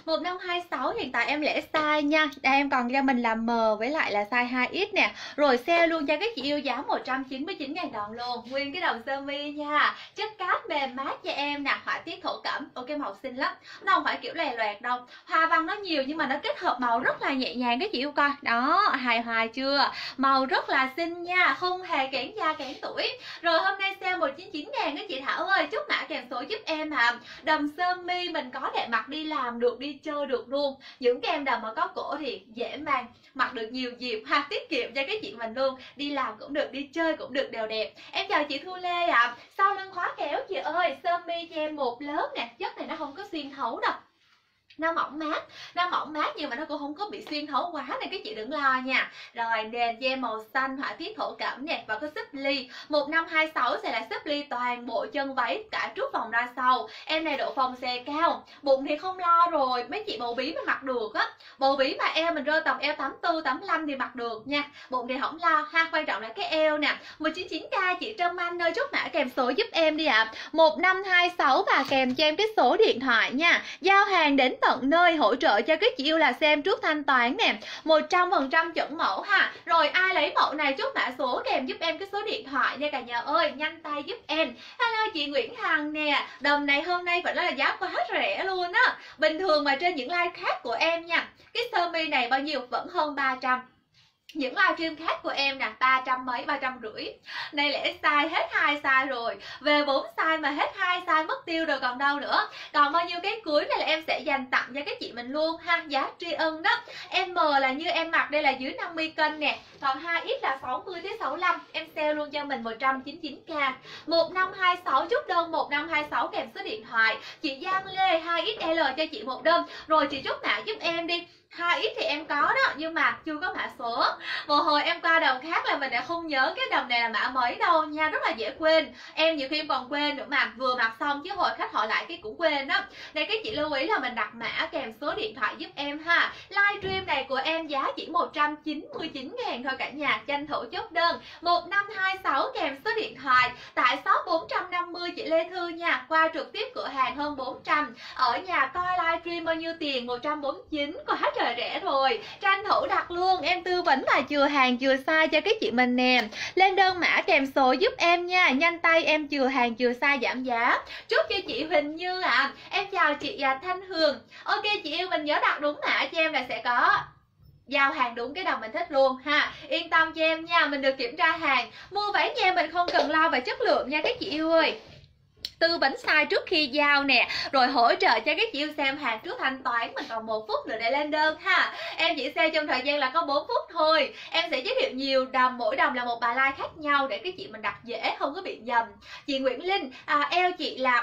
1526 hiện tại em lẻ size nha. Đây em còn cho mình là M với lại là size 2X nè. Rồi sale luôn cho các chị yêu giá 199.000 đồng luôn. Nguyên cái đồng sơ mi nha. Chất cát mềm mát cho em nè, họa tiết thổ cẩm. Ok, màu xinh lắm. Nó không phải kiểu lè loẹt đâu. Hoa văn nó nhiều nhưng mà nó kết hợp màu rất là nhẹ nhàng các chị yêu coi. Đó, hài hòa chưa? Màu rất là xinh nha, không hề kén da kén tuổi. Rồi hôm nay sale 199.000 các chị Thảo ơi, chốt mã kèm số giúp em à. Đầm sơ mi mình có để mặc đi làm được, đi chơi được luôn. Những cái em đầm mà có cổ thì dễ mang, mặc được nhiều dịp ha, tiết kiệm cho cái chị mình luôn. Đi làm cũng được, đi chơi cũng được, đều đẹp. Em chào chị Thu Lê ạ. Sau lưng khóa kéo chị ơi, sơ mi cho em một lớp nè, chất này nó không có xuyên thấu đâu. Nó mỏng mát nhưng mà nó cũng không có bị xuyên thấu quá nên các chị đừng lo nha. Rồi nền cho em màu xanh họa tiết thổ cẩm nè, và có xếp ly. 1526 sẽ là xếp ly toàn bộ chân váy cả trước vòng ra sau. Em này độ phồng xè cao, bụng thì không lo rồi, mấy chị bầu bí mà mặc được á. Bầu bí mà eo mình rơi tầm eo 84, 85 thì mặc được nha. Bụng thì không lo ha, quan trọng là cái eo nè. 199k chị Trâm Anh ơi, chốt mã kèm số giúp em đi ạ. 1526 và kèm cho em cái số điện thoại nha. Giao hàng đến tận nơi, hỗ trợ cho các chị yêu là xem trước thanh toán nè, 100% chuẩn mẫu ha. Rồi ai lấy mẫu này chốt mã số kèm giúp em cái số điện thoại nha cả nhà ơi, nhanh tay giúp em. Hello chị Nguyễn Hằng nè, đầm này hôm nay phải nói là giá quá rẻ luôn á. Bình thường mà trên những live khác của em nha, cái sơ mi này bao nhiêu vẫn hơn 300. Những livestream khác của em nè 300 mấy, 350. Này lẽ size hết 2 size rồi, về 4 size mà hết 2 size mất tiêu rồi còn đâu nữa. Còn bao nhiêu cái cuối này là em sẽ dành tặng cho các chị mình luôn ha, giá tri ân đó. Em M là như em mặc đây là dưới 50 cân nè, còn 2X là 60 tới 65. Em sale luôn cho mình 199k. 1526 chốt đơn 1526 kèm số điện thoại. Chị Giang Lê 2XL cho chị một đơn. Rồi chị chốt mã giúp em đi. 2X thì em có đó nhưng mà chưa có mã số. Một hồi em qua đầm khác là mình đã không nhớ cái đầm này là mã mấy đâu nha, rất là dễ quên. Em nhiều khi em còn quên nữa mà, vừa mặc xong chứ hồi khách hỏi lại cái cũng quên đó. Đây các chị lưu ý là mình đặt mã kèm số điện thoại giúp em ha. Livestream này của em giá chỉ 199.000 thôi cả nhà, tranh thủ chốt đơn 1526 kèm số điện thoại. Tại shop 450 chị Lê Thư nha, qua trực tiếp cửa hàng hơn 400. Ở nhà coi livestream bao nhiêu tiền? 149, quá trời rẻ rồi. Tranh thủ đặt luôn, em tư vấn là chừa hàng chừa size cho các chị mình nè. Lên đơn mã kèm số giúp em nha, nhanh tay em chừa hàng chừa size giảm giá. Chúc cho chị Huỳnh Như ạ. Em chào chị Thanh Hường. Ok chị yêu, mình nhớ đặt đúng mã cho em là sẽ có giao hàng đúng cái đồng mình thích luôn ha. Yên tâm cho em nha, mình được kiểm tra hàng. Mua váy cho em mình không cần lo về chất lượng nha các chị yêu ơi. Tư vấn size trước khi giao nè, rồi hỗ trợ cho các chị yêu xem hàng trước thanh toán. Mình còn 1 phút nữa để lên đơn ha. Em chỉ sale trong thời gian là có 4 phút thôi. Em sẽ giới thiệu nhiều đầm, mỗi đầm là một bài like khác nhau để các chị mình đặt dễ, không có bị nhầm. Chị Nguyễn Linh, eo chị là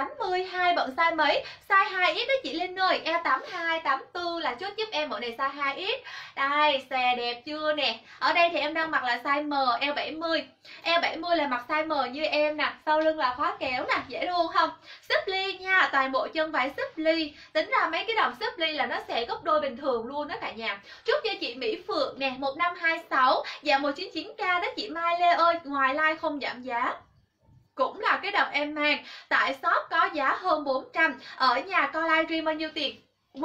82 bận size mấy? Size 2X đó chị Linh ơi. Eo 82, 84 là chốt giúp em mẫu này size 2X. Đây, xòe đẹp chưa nè. Ở đây thì em đang mặc là size M, eo 70. Eo 70 là mặc size M như em nè. Sau lưng là khóa kéo nè, dễ luôn không? Xếp ly nha, toàn bộ chân váy xếp ly. Tính ra mấy cái đầm xếp ly là nó sẽ gấp đôi bình thường luôn đó cả nhà. Chúc cho chị Mỹ Phượng nè, 1526 và 199k đó chị Mai Lê ơi. Ngoài like không giảm giá, cũng là cái đầm em mang. Tại shop có giá hơn 400. Ở nhà coi livestream bao nhiêu tiền?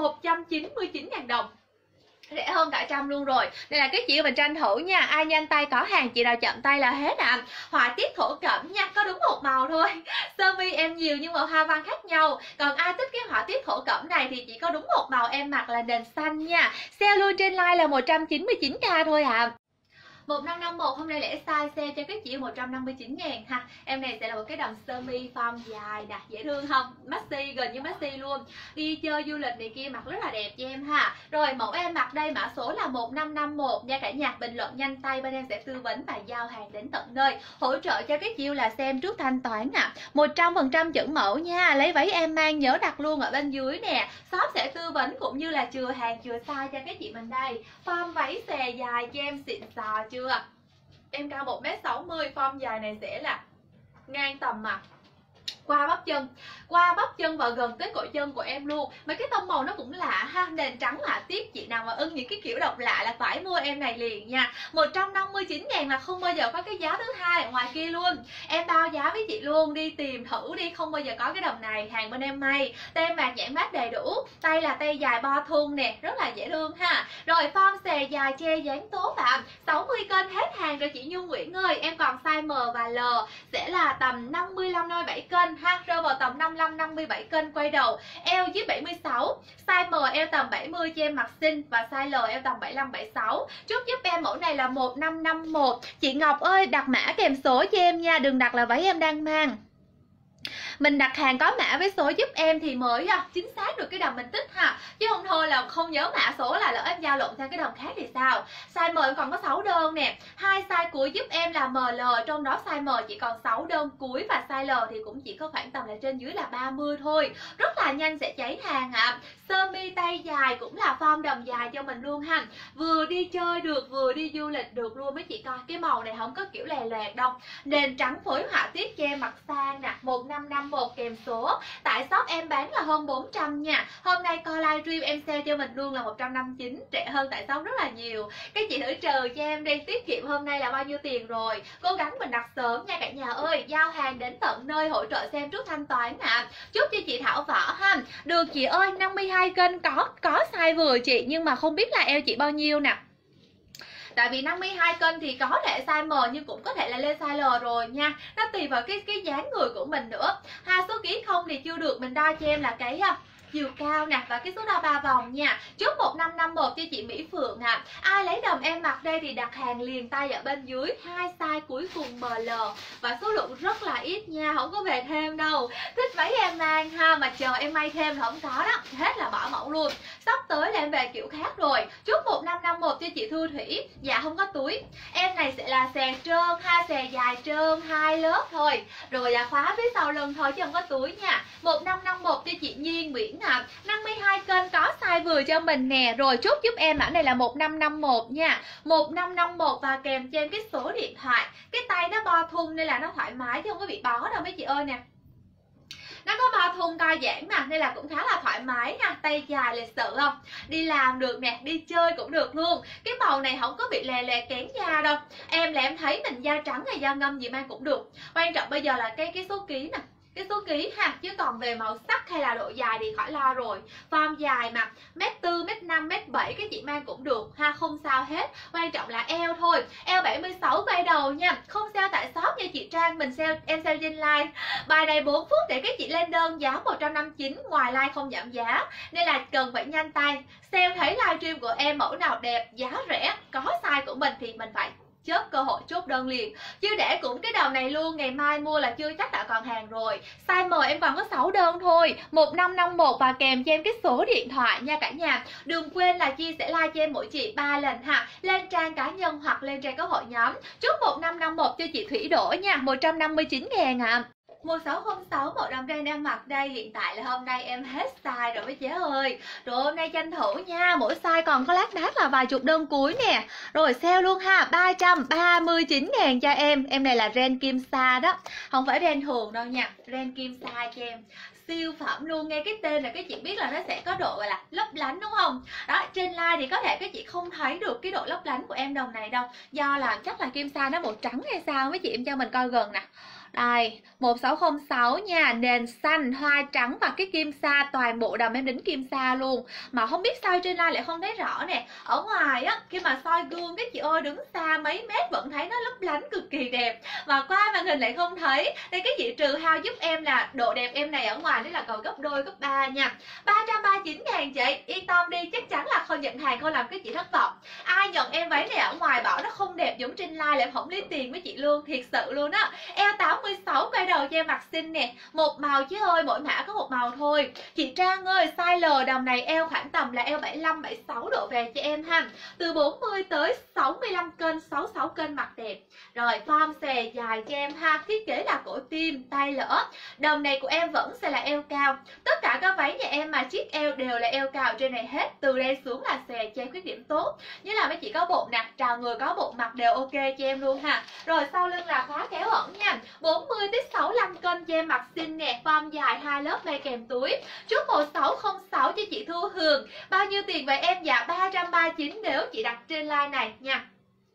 199.000 đồng, rẻ hơn cả trăm luôn rồi. Nên là cái chị mình tranh thủ nha. Ai nhanh tay có hàng, chị nào chậm tay là hết ạ. Họa tiết thổ cẩm nha, có đúng một màu thôi. Sơ mi em nhiều nhưng mà hoa văn khác nhau. Còn ai thích cái họa tiết thổ cẩm này thì chỉ có đúng một màu, em mặc là nền xanh nha. Sale luôn trên live là 199k thôi ạ. 1551 hôm nay lẻ size sale cho các chị 159.000 ha. Em này sẽ là một cái đầm sơ mi form dài nè, dễ thương không? Maxi, gần như maxi luôn. Đi chơi du lịch này kia mặc rất là đẹp cho em ha. Rồi mẫu em mặc đây mã số là 1551 nha cả nhà. Bình luận nhanh tay bên em sẽ tư vấn và giao hàng đến tận nơi. Hỗ trợ cho các chị là xem trước thanh toán nè. 100% chuẩn mẫu nha. Lấy váy em mang nhớ đặt luôn ở bên dưới nè. Shop sẽ tư vấn cũng như là chừa hàng chừa size cho các chị mình đây. Form váy xòe dài cho em xịn sò chưa? Em cao 1m60, form dài này sẽ là ngang tầm mặt qua bắp chân và gần tới cổ chân của em luôn. Mấy cái tông màu nó cũng lạ ha, nền trắng họa tiết. Chị nào mà ưng những cái kiểu độc lạ là phải mua em này liền nha. 159.000 là không bao giờ có cái giá thứ hai ở ngoài kia luôn. Em bao giá với chị luôn, đi tìm thử đi, không bao giờ có cái đầm này. Hàng bên em may, tem mạc nhãn mát đầy đủ, tay tay là tay dài bo thun nè, rất là dễ thương ha. Rồi form xề dài che dáng tố bạn, 60 cân hết hàng rồi chị Nhung Nguyễn ơi. Em còn size M và L sẽ là tầm 55-57 cân ha, rơi vào tầm 55-57 cân quay đầu. Eo dưới 76, size M eo tầm 70 cho em mặc xinh, và size L eo tầm 75-76. Chốt giúp em mẫu này là 1551. Chị Ngọc ơi đặt mã kèm số cho em nha, đừng đặt là váy em đang mang. Mình đặt hàng có mã với số giúp em thì mới chính xác được cái đầm mình tích ha, chứ không thôi là không nhớ mã số là lỡ em giao lộn sang cái đầm khác thì sao. Size M em còn có 6 đơn nè, hai size cuối giúp em là ML, trong đó size M chỉ còn 6 đơn cuối, và size L thì cũng chỉ có khoảng tầm là trên dưới là 30 thôi, rất là nhanh sẽ cháy hàng ạ. Sơ mi tay dài cũng là form đầm dài cho mình luôn ha, vừa đi chơi được vừa đi du lịch được luôn. Mấy chị coi cái màu này không có kiểu lè loẹt đâu, nền trắng phối họa tiết cho em mặc sang nè, 1551 kèm số. Tại shop em bán là hơn 400 nha, hôm nay coi livestream em sale cho mình luôn là 159, rẻ hơn tại shop rất là nhiều. Các chị thử trừ cho em đi, tiết kiệm hôm nay là bao nhiêu tiền rồi. Cố gắng mình đặt sớm nha cả nhà ơi, giao hàng đến tận nơi, hỗ trợ xem trước thanh toán ạ. Chúc cho chị Thảo Võ ha. Được chị ơi, 52 cân có size vừa chị, nhưng mà không biết là eo chị bao nhiêu nè. Tại vì 52 cân thì có thể size M nhưng cũng có thể là lên size L rồi nha. Nó tùy vào cái dáng người của mình nữa. Số ký không thì chưa được, mình đo cho em là cái chiều cao nè và cái số đo 3 vòng nha. Chốt 1551 cho chị Mỹ Phượng ạ. Ai lấy đầm em mặc đây thì đặt hàng liền tay ở bên dưới, hai size cuối cùng ML và số lượng rất là ít nha, không có về thêm đâu. Thích váy em mang ha, mà chờ em may thêm là không có đó, hết là bỏ mẫu luôn. Sắp tới là em về kiểu khác rồi. Chốt 1551 cho chị Thu Thủy. Dạ không có túi. Em này sẽ là xè trơn ha, xè dài trơn 2 lớp thôi. Rồi khóa phía sau lưng thôi chứ không có túi nha. 1551 cho chị Nhiên Nguyễn ạ. 52 cân có size vừa cho mình nè. Rồi chốt giúp em mã này là 1551 nha. 1551 và kèm cho em cái số điện thoại. Cái tay nó bo thun nên là nó thoải mái chứ không có bị bó đâu mấy chị ơi nè. Nó có bao thun co giãn mà nên là cũng khá là thoải mái nha. Tay dài lịch sự không, đi làm được nè, đi chơi cũng được luôn. Cái màu này không có bị lè lè kén da đâu. Em là em thấy mình da trắng hay da ngâm gì mang cũng được. Quan trọng bây giờ là cái số ký nè, cái số ký ha, chứ còn về màu sắc hay là độ dài thì khỏi lo rồi. Form dài mà 1m4, 1m5, 1m7 cái chị mang cũng được ha, không sao hết. Quan trọng là eo thôi. Eo 76 quay đầu nha, không sale tại shop nha chị Trang, mình sale, em sale trên live. Bài này 4 phút để các chị lên đơn giá 159, ngoài live không giảm giá nên là cần phải nhanh tay. Sale thấy livestream của em mẫu nào đẹp, giá rẻ, có size của mình thì mình phải chớp cơ hội chốt đơn liền, chứ để cũng cái đầu này luôn, ngày mai mua là chưa chắc đã còn hàng rồi. Size M em còn có 6 đơn thôi. 1551 và kèm cho em cái số điện thoại nha cả nhà. Đừng quên là chia sẻ like cho em mỗi chị 3 lần ha, lên trang cá nhân hoặc lên trang có hội nhóm. Chốt 1551 cho chị Thủy Đỗ nha, 159.000 ạ. 1606 bộ đầm ren em mặc đây, hiện tại là hôm nay em hết size rồi mấy chế ơi. Rồi hôm nay tranh thủ nha, mỗi size còn có lác đác là vài chục đơn cuối nè. Rồi sale luôn ha, 339.000 cho em. Em này là ren kim sa đó, không phải ren thường đâu nha, ren kim sa cho em. Siêu phẩm luôn, nghe cái tên là các chị biết là nó sẽ có độ gọi là lấp lánh đúng không? Đó, trên live thì có thể các chị không thấy được cái độ lấp lánh của em đồng này đâu, do là chắc là kim sa nó màu trắng hay sao mấy chị, em cho mình coi gần nè. Đây, 1606 nha, nền xanh, hoa trắng và cái kim sa, toàn bộ đầm em đính kim sa luôn. Mà không biết sao trên live lại không thấy rõ nè. Ở ngoài á, khi mà soi gương các chị ơi, đứng xa mấy mét vẫn thấy nó lấp lánh cực kỳ đẹp. Mà qua màn hình lại không thấy. Đây các chị trừ hao giúp em là độ đẹp em này ở ngoài đấy là còn gấp đôi, gấp 3 nha. 339.000 chị, yên tâm đi, chắc chắn là không nhận hàng, không làm các chị thất vọng. Ai nhận em váy này ở ngoài bảo nó không đẹp giống trên live lại không lấy tiền với chị luôn, thiệt sự luôn á. Eo 86 quay đầu cho em mặc xinh nè, một màu chứ ơi, mỗi mã có một màu thôi. Chị Trang ơi, size L đầm này eo khoảng tầm là eo 75 76 độ về cho em ha. Từ 40 tới 65 cân, 66 cân mặc đẹp. Rồi form xè dài cho em ha, thiết kế là cổ tim, tay lỡ. Đầm này của em vẫn sẽ là eo cao. Tất cả các váy nhà em mà chiếc eo đều là eo cao trên này hết, từ đây xuống là xè cho em khuyết điểm tốt. Như là mấy chị có bụng nè, trào người có bụng mặc đều ok cho em luôn ha. Rồi sau lưng là khóa kéo ẩn nha. 40 tới 65 cân cho em mặc xinh nè, form dài 2 lớp may kèm túi. Chốt 1606 cho chị Thu Hường. Bao nhiêu tiền vậy em? Dạ 339 nếu chị đặt trên live này nha.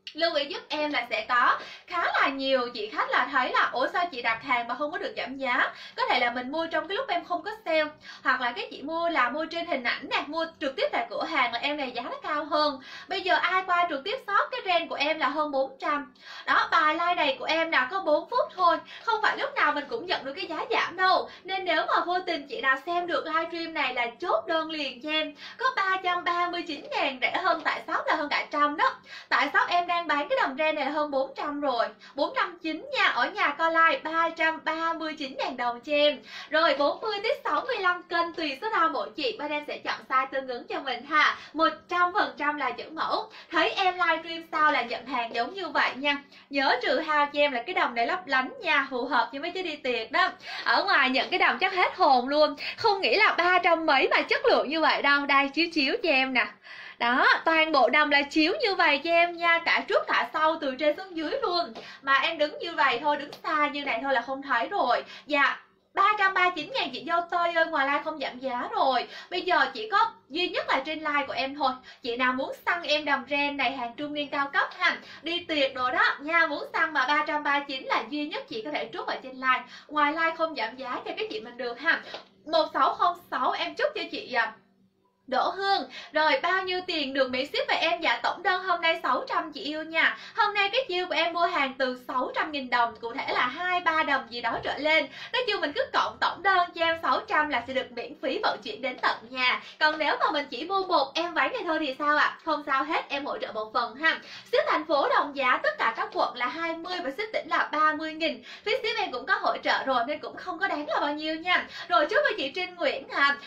lưu ý giúp em là sẽ có khá là nhiều chị khách là thấy là ủa sao chị đặt hàng mà không có được giảm giá. Có thể là mình mua trong cái lúc em không có sale, hoặc là cái chị mua là mua trên hình ảnh nè, mua trực tiếp tại cửa hàng là em này giá nó cao hơn. Bây giờ ai qua trực tiếp shop cái trend của em là hơn 400. Đó, bài live này của em là có 4 phút thôi, không phải lúc nào mình cũng nhận được cái giá giảm đâu. Nên nếu mà vô tình chị nào xem được livestream này là chốt đơn liền cho em. Có 339.000, rẻ hơn tại shop là hơn cả trăm đó. Tại shop em đang bán cái đầm ren này là hơn 400 rồi, 490 nha. Ở nhà co live 339.000 đồng cho em. Rồi 40 tới 65 cân tùy số đo mỗi chị, bên em sẽ chọn size tương ứng cho mình ha. 100% là chuẩn mẫu. Thấy em livestream sao là nhận hàng giống như vậy nha. Nhớ trừ hao cho em là cái đầm này lấp lánh nha, phù hợp với mấy chứ đi tiệc đó. Ở ngoài nhận cái đầm chắc hết hồn luôn, không nghĩ là 300 mấy mà chất lượng như vậy đâu. Đây chiếu chiếu cho em nè. Đó, toàn bộ đầm là chiếu như vậy cho em nha, cả trước cả sau từ trên xuống dưới luôn. Mà em đứng như vậy thôi, đứng xa như này thôi là không thấy rồi. Dạ 339.000 chị dâu Tơi ơi, ngoài live không giảm giá rồi. Bây giờ chỉ có duy nhất là trên live của em thôi. Chị nào muốn săn em đầm ren này, hàng trung niên cao cấp ha, đi tiệc đồ đó nha, muốn săn mà 339 là duy nhất chị có thể trút ở trên live. Ngoài live không giảm giá cho các chị mình được ha. 1606 em chúc cho chị Đỗ Hương. Rồi bao nhiêu tiền được miễn ship về em? Dạ tổng đơn hôm nay 600 chị yêu nha. Hôm nay cái chiêu của em mua hàng từ 600.000 đồng, cụ thể là 2-3 đồng gì đó trở lên. Nói chung mình cứ cộng tổng đơn cho em 600 là sẽ được miễn phí vận chuyển đến tận nhà. Còn nếu mà mình chỉ mua một em váy này thôi thì sao ạ? Không sao hết, em hỗ trợ một phần ha. Ship thành phố đồng giá tất cả các quận là 20 và ship tỉnh là 30.000. Phí ship em cũng có hỗ trợ rồi nên cũng không có đáng là bao nhiêu nha. Rồi chúc với chị Trinh Nguyễn ha,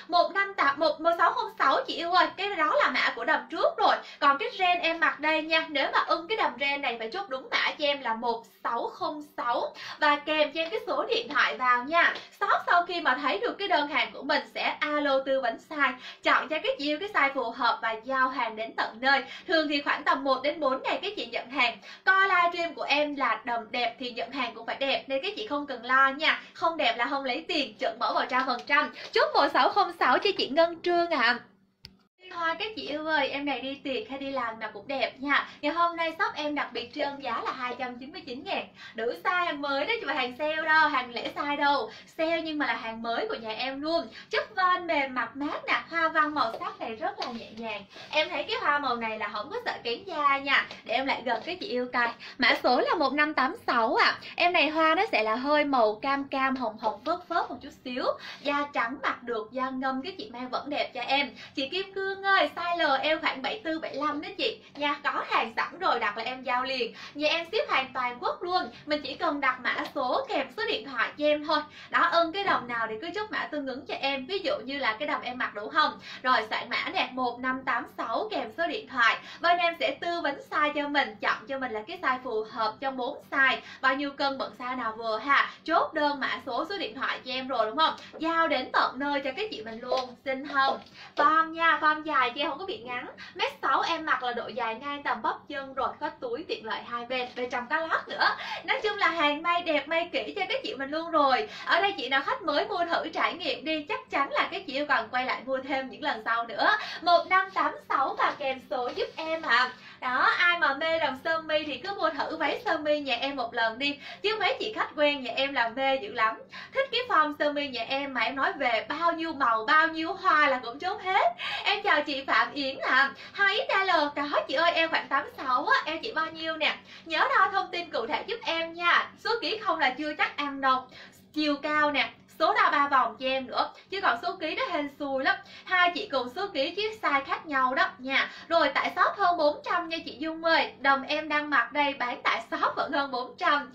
1606 chị yêu ơi, cái đó là mã của đầm trước rồi. Còn cái ren em mặc đây nha, nếu mà ưng cái đầm ren này phải chốt đúng mã cho em là 1606 và kèm cho em cái số điện thoại vào nha. Shop sau khi mà thấy được cái đơn hàng của mình sẽ alo tư vấn size, chọn cho các chị yêu cái size phù hợp và giao hàng đến tận nơi. Thường thì khoảng tầm 1 đến 4 ngày các chị nhận hàng. Coi livestream của em là đầm đẹp thì nhận hàng cũng phải đẹp, nên các chị không cần lo nha. Không đẹp là không lấy tiền, chuẩn mẫu 100%. Chốt 1606 cho chị Ngân Trương ạ. Hoa các chị yêu ơi, em này đi tiệc hay đi làm nào cũng đẹp nha. Ngày hôm nay shop em đặc biệt tri ân giá là 299.000. Đủ size, hàng mới đấy chứ mà hàng sale đâu, hàng lẻ size đâu. Sale nhưng mà là hàng mới của nhà em luôn. Chất von mềm mặt mát nè, hoa văn màu sắc này rất là nhẹ nhàng. Em thấy cái hoa màu này là không có sợ kén da nha. Để em lại gần cái chị yêu coi. Mã số là 1586 ạ. Em này hoa nó sẽ là hơi màu cam cam hồng hồng phớt phớt một chút xíu. Da trắng mặc được, da ngâm cái chị mang vẫn đẹp cho em. Chị Kim Cương ơi, size L em khoảng 74 75 đó chị nha, có hàng sẵn rồi, đặt là em giao liền. Nhà em ship hàng toàn quốc luôn, mình chỉ cần đặt mã số kèm số điện thoại cho em thôi. Đó, ưng cái đầm nào thì cứ chốt mã tương ứng cho em, ví dụ như là cái đầm em mặc đủ không, rồi soạn mã nè 1586 kèm số điện thoại, bên em sẽ tư vấn size cho mình, chọn cho mình là cái size phù hợp trong 4 size, bao nhiêu cân bận size nào vừa ha. Chốt đơn mã số điện thoại cho em rồi đúng không, giao đến tận nơi cho các chị mình luôn. Xinh không? Form nha, form dài chứ không có bị ngắn. Mét 6 em mặc là độ dài ngang tầm bắp chân rồi, có túi tiện lợi hai bên trong cá lót nữa. Nói chung là hàng may đẹp, may kỹ cho các chị mình luôn rồi. Ở đây chị nào khách mới mua thử trải nghiệm đi, chắc chắn là các chị yêu còn quay lại mua thêm những lần sau nữa. 1586 và kèm số giúp em ạ. Đó, ai mà mê đầm sơ mi thì cứ mua thử váy sơ mi nhà em một lần đi, chứ mấy chị khách quen nhà em là mê dữ lắm. Thích cái form sơ mi nhà em mà em nói về bao nhiêu màu, bao nhiêu hoa là cũng chốt hết. Em chào chị Phạm Yến ạ. 2XL có chị ơi, em khoảng 86 á, em chị bao nhiêu nè. Nhớ đo thông tin cụ thể giúp em nha. Số ký không là chưa chắc ăn đâu. Chiều cao nè, số đo 3 vòng cho em nữa, chứ còn số ký nó hên xui lắm. Hai chị cùng số ký chứ size khác nhau đó nha. Rồi tại shop hơn 400 nha chị Dung ơi. Đầm em đang mặc đây bán tại shop vẫn hơn 400.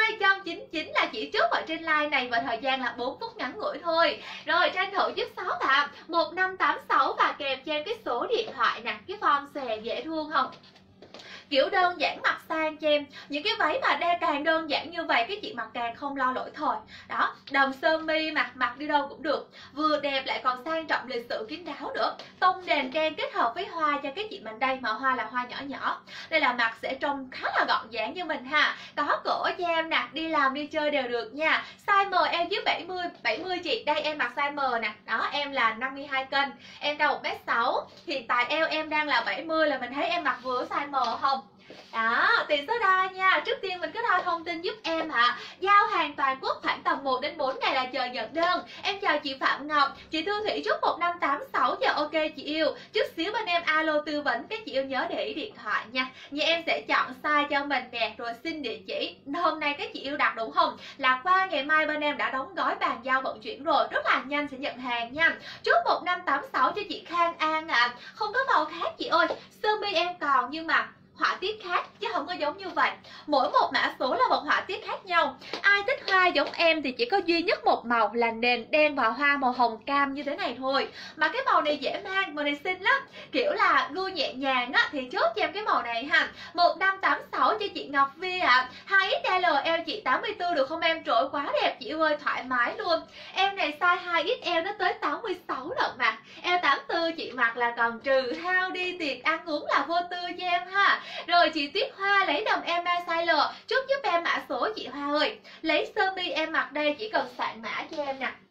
299 là chị trước ở trên live này và thời gian là 4 phút ngắn ngủi thôi. Rồi tranh thủ giúp shop ạ. 1586 và kèm cho em cái số điện thoại nè. Cái form xòe dễ thương không? Kiểu đơn giản mặc sang cho em. Những cái váy mà đa càng đơn giản như vậy các chị mặc càng không lo lỗi thôi. Đó, đầm sơ mi mặc đi đâu cũng được, vừa đẹp lại còn sang trọng lịch sự kín đáo nữa. Tông đèn trang kết hợp với hoa cho các chị mình đây, mà hoa là hoa nhỏ nhỏ. Đây là mặc sẽ trông khá là gọn gàng như mình ha. Có cổ cho em nè, đi làm đi chơi đều được nha. Size M em dưới 70 chị. Đây em mặc size M nè. Đó, em là 52 cân, em cao 1m6. Hiện tại eo em đang là 70, là mình thấy em mặc vừa size M không? Đó, tùy số đo nha. Trước tiên mình cứ đo thông tin giúp em ạ. Giao hàng toàn quốc khoảng tầm 1 đến 4 ngày là chờ nhận đơn. Em chào chị Phạm Ngọc, chị Thu Thủy chúc 1586 giờ ok chị yêu. Chút xíu bên em alo tư vấn, các chị yêu nhớ để ý điện thoại nha. Như em sẽ chọn size cho mình nè, rồi xin địa chỉ. Hôm nay các chị yêu đặt đúng không? Là qua ngày mai bên em đã đóng gói bàn giao vận chuyển rồi, rất là nhanh sẽ nhận hàng nha. Chúc 1586 cho chị Khang An ạ. Không có màu khác chị ơi. Sơ mi em còn nhưng mà họa tiết khác chứ không có giống như vậy. Mỗi một mã số là một họa tiết khác nhau. Ai thích hoa giống em thì chỉ có duy nhất một màu là nền đen và hoa màu hồng cam như thế này thôi. Mà cái màu này dễ mang, màu này xinh lắm, kiểu là gu nhẹ nhàng á, thì chốt cho em cái màu này ha. 1586 cho chị Ngọc Vi ạ. 2XL chị 84 được không em? Trội quá đẹp chị ơi, thoải mái luôn. Em này size 2XL nó tới 86 lận mà. Em 84 chị mặc là còn trừ hao đi, tiệc ăn uống là vô tư cho em ha. Rồi chị Tuyết Hoa lấy đầm em size L, chốt giúp em mã số chị Hoa ơi. Lấy sơ mi em mặc đây, chỉ cần soạn mã cho em nè,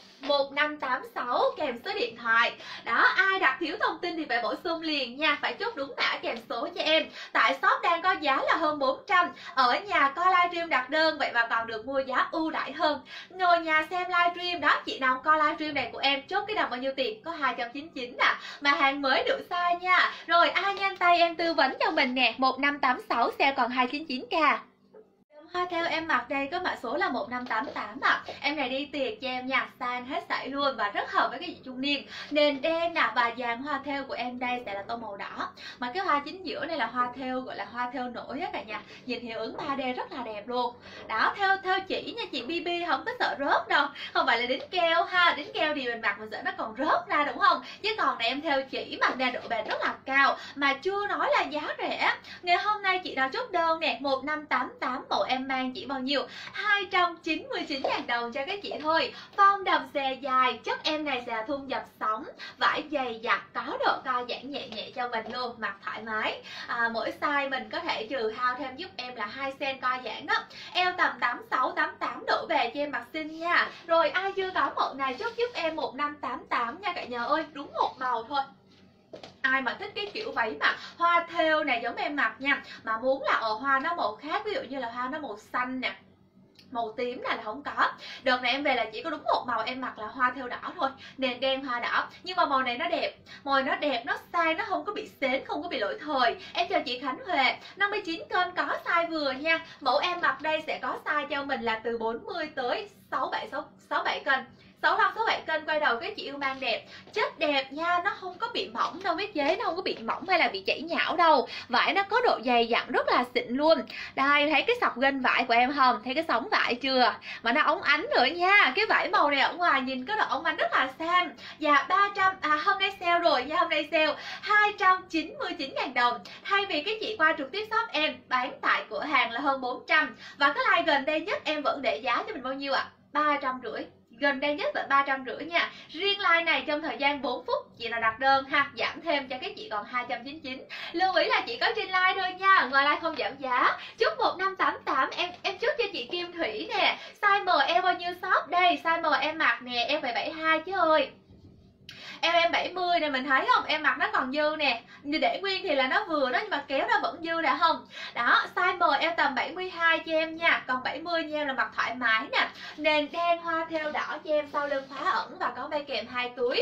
1586 kèm số điện thoại. Đó, ai đặt thiếu thông tin thì phải bổ sung liền nha, phải chốt đúng mã kèm số cho em. Tại shop đang có giá là hơn 400, ở nhà coi livestream đặt đơn vậy mà còn được mua giá ưu đãi hơn. Ngồi nhà xem livestream đó, chị nào coi livestream này của em chốt cái đầm bao nhiêu tiền? Có 299 à, mà hàng mới đủ size nha. Rồi ai nhanh tay em tư vấn cho mình nè, 1586 sale còn 299k. Hoa theo em mặc đây có mã số là 1588 ạ. Em này đi tiệc cho em nha, sang hết sảy luôn và rất hợp với cái chị trung niên. Nền đen nè, và dàn hoa theo của em đây sẽ là tông màu đỏ. Mà cái hoa chính giữa này là hoa theo, gọi là hoa theo nổi á cả nhà. Nhìn hiệu ứng 3D rất là đẹp luôn. Đó, theo chỉ nha chị BB, không có sợ rớt đâu. Không phải là đính keo ha, đính keo thì mình mặc mình sợ nó còn rớt ra đúng không? Chứ còn này em theo chỉ mặc ra độ bền rất là cao, mà chưa nói là giá rẻ. Ngày hôm nay chị nào chốt đơn nè, 1588 mẫu em mang chỉ bao nhiêu? 299.000 đồng cho các chị thôi. Form đầm xòe dài, chất em này sẽ thun dập sóng, vải dày dặt, có độ co giãn nhẹ nhẹ cho mình luôn, mặc thoải mái. Mỗi size mình có thể trừ hao thêm giúp em là 2cm co giãn đó. Eo tầm 86, 88 đổ về cho em mặc xinh nha. Rồi ai chưa có mẫu này chốt giúp em 1588 nha cả nhà ơi, đúng một màu thôi. Ai mà thích cái kiểu váy mà hoa thêu này giống em mặc nha, mà muốn là hoa nó màu khác, ví dụ như là hoa nó màu xanh nè, màu tím này là không có. Đợt này em về là chỉ có đúng một màu em mặc là hoa thêu đỏ thôi, nền đen hoa đỏ. Nhưng mà màu này nó đẹp, màu này nó đẹp, nó size nó không có bị xến, không có bị lỗi thời. Em chào chị Khánh Huệ, 59 cân có size vừa nha. Mẫu em mặc đây sẽ có size cho mình là từ 40 tới 67 cân. 65, 67 cân quay đầu cái chị yêu mang đẹp, chất đẹp nha, nó không có bị mỏng đâu, mấy chế nó không có bị mỏng hay là bị chảy nhão đâu. Vải nó có độ dày dặn rất là xịn luôn. Đây, thấy cái sọc gân vải của em không? Thấy cái sóng vải chưa? Mà nó óng ánh nữa nha. Cái vải màu này ở ngoài nhìn có độ óng ánh rất là sang. Dạ 300, hôm nay sale rồi nha, hôm nay sale 299.000 đồng. Thay vì cái chị qua trực tiếp shop em bán tại cửa hàng là hơn 400. Và cái like gần đây nhất em vẫn để giá cho mình bao nhiêu ạ? 350. Gần đây nhất là 350 nha. Riêng like này trong thời gian 4 phút chị nào đặt đơn ha, giảm thêm cho các chị còn 299. Lưu ý là chỉ có trên like thôi nha, ngoài like không giảm giá. Chúc 1588 em chúc cho chị Kim Thủy nè. Size M em bao nhiêu shop đây? Size M em mặc nè, em phải 72 chứ ơi. Em 70 này mình thấy không, em mặc nó còn dư nè, để nguyên thì là nó vừa đó nhưng mà kéo nó vẫn dư đã không. Đó, size M em tầm 72 cho em nha, còn 70 cho em là mặc thoải mái nè. Nền đen hoa thêu đỏ cho em, sau lưng khóa ẩn và có bay kèm 2 túi.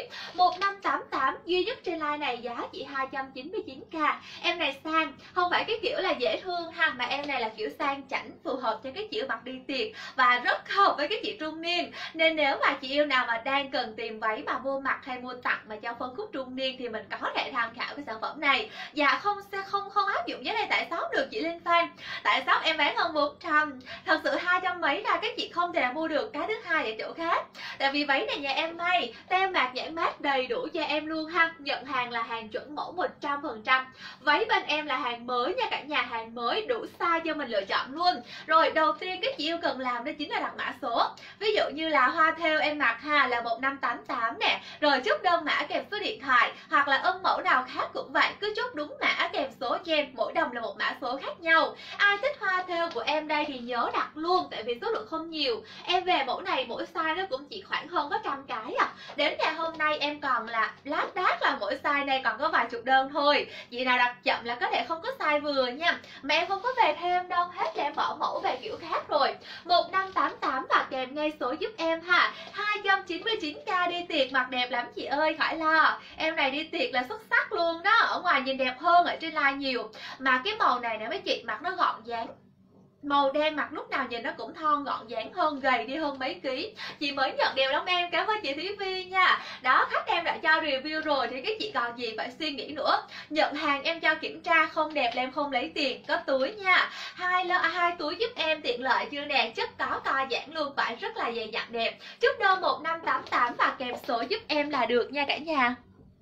1588 duy nhất trên like này giá chỉ 299k. Em này sang, không phải cái kiểu là dễ thương ha, mà em này là kiểu sang chảnh, phù hợp cho các chị mặc đi tiệc và rất hợp với các chị trung niên. Nên nếu mà chị yêu nào mà đang cần tìm váy mà mua mặc hay mua tặng mà cho phân khúc trung niên thì mình có thể tham khảo cái sản phẩm này. Dạ không áp dụng giá này tại shop được chị Linh Phan. Tại shop em bán hơn 400. Thật sự 200 mấy là các chị không thể nào mua được. Cái thứ hai ở chỗ khác, tại vì váy này nhà em may, tem mạc nhãn mác đầy đủ cho em luôn ha. Nhận hàng là hàng chuẩn mẫu 100%. Váy bên em là hàng mới nha cả nhà, hàng mới đủ size cho mình lựa chọn luôn. Rồi đầu tiên các chị yêu cần làm đó chính là đặt mã số. Ví dụ như là hoa thêu em mặc ha là 1588 nè, rồi chốt đơn mã kèm số điện thoại, hoặc là ưng mẫu nào khác cũng vậy, cứ chốt đúng mã kèm số cho em, mỗi đồng là một mã số khác nhau. Ai thích hoa thêu của em đây thì nhớ đặt luôn, tại vì số lượng không nhiều. Em về mẫu này mỗi size nó cũng chỉ khoảng hơn có 100 cái à. Đến ngày hôm nay em còn là lác đác là mỗi mỗi size này còn có vài chục đơn thôi. Chị nào đặt chậm là có thể không có size vừa nha. Mà em không có về thêm đâu, hết là em bỏ mẫu về kiểu khác rồi. 1588 và kèm ngay số giúp em ha. 299k đi tiệc mặc đẹp lắm chị ơi, khỏi lo. Em này đi tiệc là xuất sắc luôn đó. Ở ngoài nhìn đẹp hơn ở trên live nhiều. Mà cái màu này nè mấy chị, mặc nó gọn dáng. Màu đen mặc lúc nào nhìn nó cũng thon gọn dáng hơn, gầy đi hơn mấy ký. Chị mới nhận đều lắm em, cảm ơn chị Thúy Vi nha. Đó, khách em đã cho review rồi thì cái chị còn gì phải suy nghĩ nữa. Nhận hàng em cho kiểm tra, không đẹp là em không lấy tiền. Có túi nha, hai túi giúp em tiện lợi chưa nè. Chất có co giãn luôn, vải rất là dày dặn đẹp. Chốt đơn 1588 và kèm số giúp em là được nha cả nhà.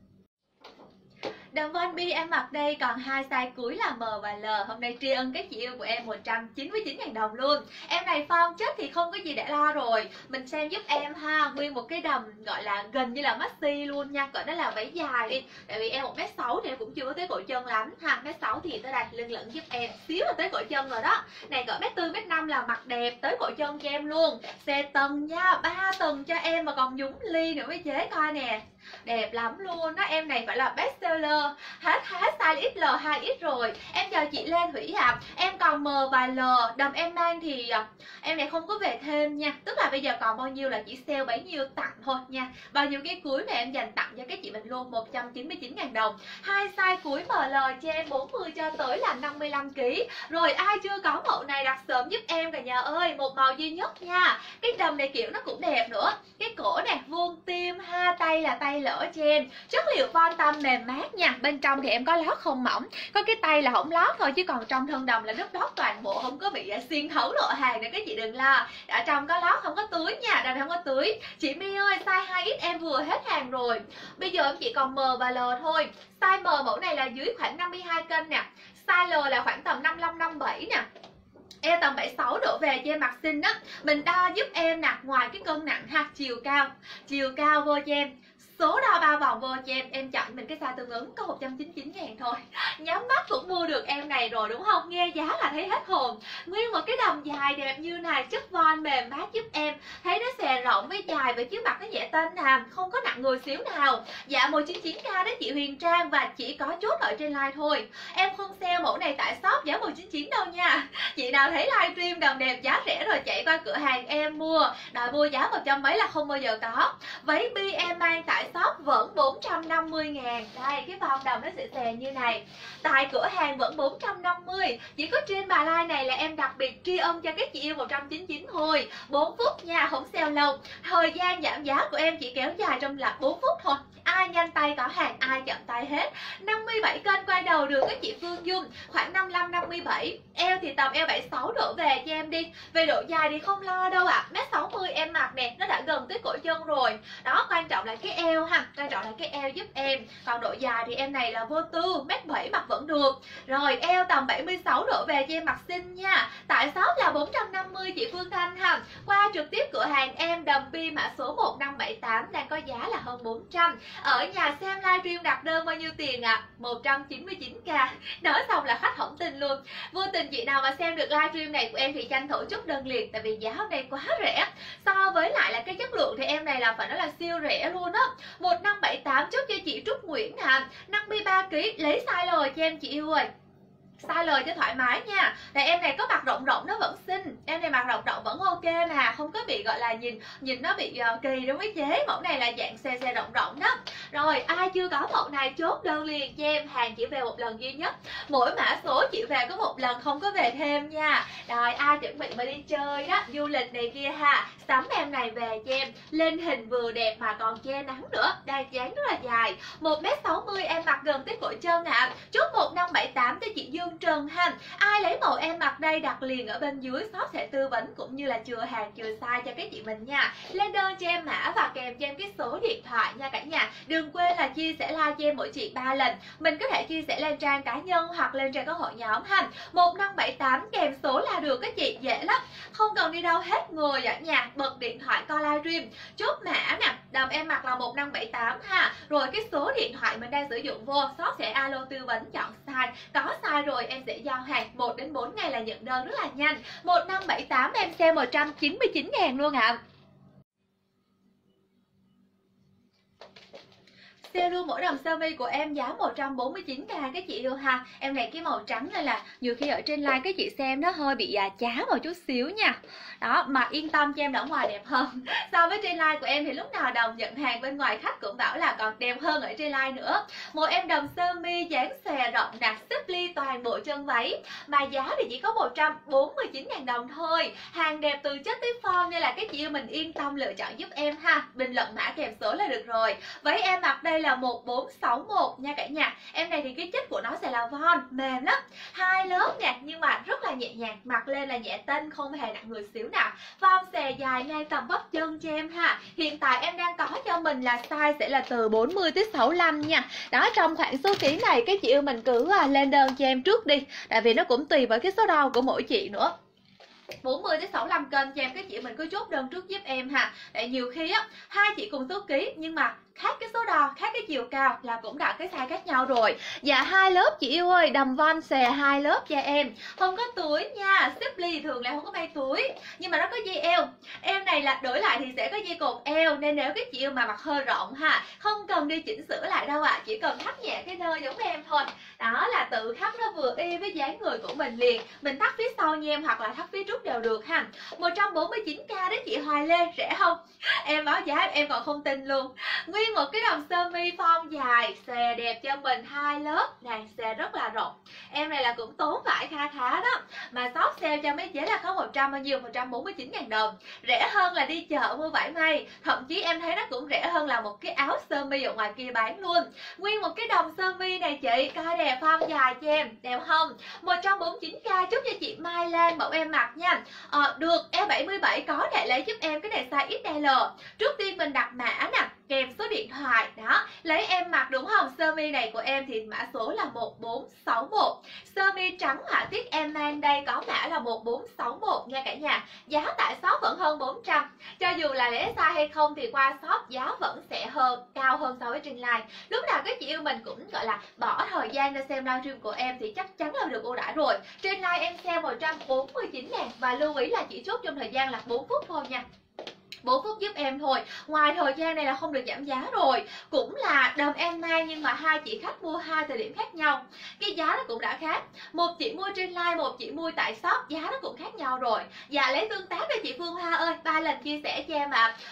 Đầm Von Bi em mặc đây còn 2 size cuối là M và L. Hôm nay tri ân các chị yêu của em 199.000 đồng luôn. Em này form chất thì không có gì để lo rồi. Mình xem giúp em ha. Nguyên một cái đầm gọi là gần như là maxi luôn nha. Gọi nó là váy dài đi. Tại vì em 1m6 thì em cũng chưa có tới cổ chân lắm ha. 1m6 thì tới đây lưng lửng giúp em xíu là tới cổ chân rồi đó. Này cỡ 1m4 1m5 là mặc đẹp tới cổ chân cho em luôn. Xe tầng nha, 3 tầng cho em mà còn nhúng ly nữa mới chế coi nè. Đẹp lắm luôn đó, em này phải là best seller. Hết size XL 2X rồi. Em chào chị Lê Thủy Hạp. Em còn M và L. Đầm em mang thì em này không có về thêm nha. Tức là bây giờ còn bao nhiêu là chỉ sale bấy nhiêu tặng thôi nha. Bao nhiêu cái cuối này em dành tặng cho các chị mình luôn, 199.000 đồng. 2 size cuối ML cho em 40 cho tới là 55kg. Rồi ai chưa có mẫu này đặt sớm giúp em cả nhà ơi. Một màu duy nhất nha. Cái đầm này kiểu nó cũng đẹp nữa. Cái cổ này vuông tim ha, tay là tay lỡ cho em. Chất liệu von tâm mềm mát nha. Bên trong thì em có lót không mỏng. Có cái tay là không lót thôi, chứ còn trong thân đầm là đúp lót toàn bộ, không có bị xuyên thấu lộ hàng nữa các chị đừng lo. Ở trong có lót, không có túi nha. Đầm không có túi. Chị My ơi, size 2X em vừa hết hàng rồi. Bây giờ em chỉ còn M và L thôi. Size M mẫu này là dưới khoảng 52 cân nè. Size L là khoảng tầm 55 57 nè. Em tầm 76 đổ về cho em mặc xinh đó. Mình đo giúp em nè, ngoài cái cân nặng ha, chiều cao vô cho em. Số đo 3 vòng vô cho em chọn mình cái size tương ứng, có 199.000 thôi. Nhắm mắt cũng mua được em này rồi đúng không? Nghe giá là thấy hết hồn. Nguyên một cái đầm dài đẹp như này, chất von mềm mát giúp em. Thấy nó xòe rộng với dài vậy chứ mặt nó dễ tên nè, không có nặng người xíu nào. Dạ 199k đó chị Huyền Trang, và chỉ có chốt ở trên live thôi. Em không sale mẫu này tại shop giá 199 đâu nha. Chị nào thấy livestream đầm đẹp giá rẻ rồi chạy qua cửa hàng em mua, đòi mua giá 100 mấy là không bao giờ có. Váy bi em mang tại shop vẫn 450.000. Đây, cái vòng đầm nó sẽ xè như này. Tại cửa hàng vẫn 450. Chỉ có trên bài live này là em đặc biệt tri ân cho các chị yêu 199 thôi. 4 phút nha, không sale lâu. Thời gian giảm giá của em chỉ kéo dài trong là 4 phút thôi. Ai nhanh tay có hàng, ai chậm tay hết. 57 kênh quay đầu được các chị Phương Dung, khoảng 55 57. Eo thì tầm eo 76 đổ về cho em đi. Về độ dài thì không lo đâu ạ. 1m60 em mặc nè, nó đã gần tới cổ chân rồi. Đó, quan trọng là cái eo ha, quan trọng là cái eo giúp em. Còn độ dài thì em này là vô tư, 1m7 mặc vẫn được. Rồi eo tầm 76 đổ về cho em mặc xinh nha. Tại shop là 450 chị Phương Thanh ha. Qua trực tiếp cửa hàng em, đầm bi mã số 1578 đang có giá là hơn 400. Ở nhà xem livestream đặt đơn bao nhiêu tiền ạ? 199k. Nói xong là khách hổng tin luôn. Vô tình chị nào mà xem được livestream này của em thì tranh thủ chốt đơn liền. Tại vì giá hôm nay quá rẻ. So với lại là cái chất lượng thì em này là phải nói là siêu rẻ luôn á. 1578 chốt cho chị Trúc Nguyễn ạ. 53kg, lấy size L cho em chị yêu ơi. Size L cho thoải mái nha. Tại em này có mặt rộng rộng nó vẫn xinh. Em này mặt rộng rộng vẫn ok mà, không có bị gọi là nhìn nó bị kỳ đúng với chế. Mẫu này là dạng xe rộng rộng đó. Rồi ai chưa có mẫu này chốt đơn liền cho em. Hàng chỉ về một lần duy nhất. Mỗi mã số chỉ về có một lần, không có về thêm nha. Rồi ai chuẩn bị mà đi chơi đó, du lịch này kia ha, sắm em này về cho em. Lên hình vừa đẹp mà còn che nắng nữa. Đây dáng rất là dài, 1m60 em mặc gần tới cổ chân ạ. Chốt 1578 cho chị Dương Trần ha. Ai lấy mẫu em mặc đây đặt liền ở bên dưới, shop sẽ tư vấn cũng như là chừa hàng chừa size cho các chị mình nha. Lên đơn cho em mã và kèm cho em cái số điện thoại nha cả nhà. Đừng quên là chia sẻ like cho em mỗi chị 3 lần. Mình có thể chia sẻ lên trang cá nhân hoặc lên trang các hội nhóm ha. 1578 kèm số là được các chị, dễ lắm. Không cần đi đâu hết, ngồi ở nhà bật điện thoại coi livestream. Chốt mã nè, đầm em mặc là 1578 ha. Rồi cái số điện thoại mình đang sử dụng vô, shop sẽ alo tư vấn chọn size. Có size rồi em sẽ giao hàng 1 đến 4 ngày là nhận đơn rất là nhanh. 1578 em xem 199.000 luôn ạ. Sale luôn mỗi đầm sơ mi của em giá 149k các chị yêu ha. Em này cái màu trắng nên là nhiều khi ở trên live các chị xem nó hơi bị chá một chút xíu nha. Đó, mà yên tâm cho em ở ngoài đẹp hơn. So với trên live của em thì lúc nào đồng nhận hàng bên ngoài khách cũng bảo là còn đẹp hơn ở trên live nữa. Một em đầm sơ mi dáng xòe rộng nè, xếp ly toàn bộ chân váy. Mà giá thì chỉ có 149.000 đồng thôi. Hàng đẹp từ chất tới form nên là các chị yêu mình yên tâm lựa chọn giúp em ha. Bình luận mã kèm số là được rồi. Váy em mặc đây là 1461 nha cả nhà. Em này thì cái chất của nó sẽ là von, mềm lắm. 2 lớp nè, nhưng mà rất là nhẹ nhàng, mặc lên là nhẹ tênh, không hề nặng người xíu nào. Form xòe dài ngay tầm bắp chân cho em ha. Hiện tại em đang có cho mình là size sẽ là từ 40 tới 65 nha. Đó, trong khoảng số ký này các chị yêu mình cứ lên đơn cho em trước đi. Tại vì nó cũng tùy vào cái số đo của mỗi chị nữa. 40 tới 65 cân cho em, các chị mình cứ chốt đơn trước giúp em ha. Tại nhiều khi á hai chị cùng số ký nhưng mà khác cái số đo, khác cái chiều cao là cũng đã cái size khác nhau rồi. Dạ 2 lớp chị yêu ơi, đầm von xòe 2 lớp cho em. Không có túi nha, xếp ly thường là không có may túi, nhưng mà nó có dây eo. Em này là đổi lại thì sẽ có dây cột eo, nên nếu các chị yêu mà mặc hơi rộng ha, không cần đi chỉnh sửa lại đâu ạ. Chỉ cần thắt nhẹ cái nơ giống em thôi. Đó là tự thắt nó vừa y với dáng người của mình liền. Mình thắt phía sau nha em, hoặc là thắt phía trước đều được ha. 149k đấy chị Hoài Lê, rẻ không? Em báo giá em còn không tin luôn. Nguyên một cái đầm sơ mi form dài, xòe đẹp cho mình 2 lớp này, xòe rất là rộng. Em này là cũng tốn vải kha khá đó. Mà shop sale cho mấy chế là có 149.000 đồng. Rẻ hơn là đi chợ mua vải may. Thậm chí em thấy nó cũng rẻ hơn là một cái áo sơ mi ở ngoài kia bán luôn. Nguyên một cái đầm sơ mi này chị, coi đẹp form dài cho em, đẹp không? 149k, chúc cho chị Mai Lan mẫu em mặc nha. Được, E77 có thể lấy giúp em cái này size XL. Trước tiên mình đặt mã nè, kèm số điện thoại. Đó, lấy em mặc đúng không? Sơ mi này của em thì mã số là 1461. Sơ mi trắng họa tiết em mang đây có mã là 1461 nha cả nhà. Giá tại shop vẫn hơn 400. Cho dù là lẻ size hay không thì qua shop giá vẫn sẽ cao hơn so với trên live. Lúc nào các chị yêu mình cũng gọi là bỏ thời gian ra xem livestream của em thì chắc chắn là được ưu đãi rồi. Trên live em sale 149.000 và lưu ý là chỉ chốt trong thời gian là 4 phút thôi nha. 4 phút giúp em thôi. Ngoài thời gian này là không được giảm giá rồi. Cũng là đầm em mang nhưng mà hai chị khách mua hai thời điểm khác nhau, cái giá nó cũng đã khác. Một chị mua trên live, một chị mua tại shop, giá nó cũng khác nhau rồi. Dạ lấy tương tác với chị Phương Hoa ơi, 3 lần chia sẻ cho em ạ.